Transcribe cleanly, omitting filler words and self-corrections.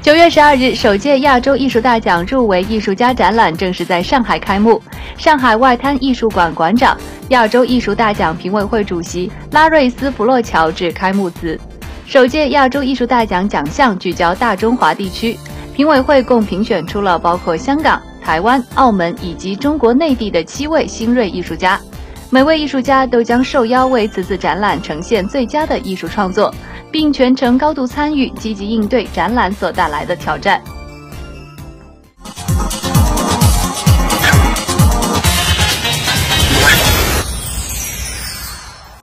9月12日，首届亚洲艺术大奖入围艺术家展览正式在上海开幕。上海外滩艺术馆馆长、亚洲艺术大奖评委会主席拉瑞斯·弗洛乔致开幕词。首届亚洲艺术大奖奖项聚焦大中华地区，评委会共评选出了包括香港、台湾、澳门以及中国内地的7位新锐艺术家。每位艺术家都将受邀为此次展览呈现最佳的艺术创作，并全程高度参与，积极应对展览所带来的挑战。